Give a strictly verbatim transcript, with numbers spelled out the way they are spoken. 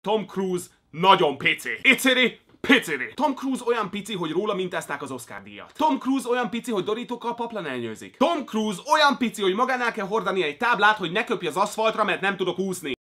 Tom Cruise nagyon pici. Iciri, piciri. Tom Cruise olyan pici, hogy róla mintázták az Oscar díjat. Tom Cruise olyan pici, hogy Dorítókkal paplan elnyőzik. Tom Cruise olyan pici, hogy magánál kell hordani egy táblát, hogy ne köpj az aszfaltra, mert nem tudok úszni.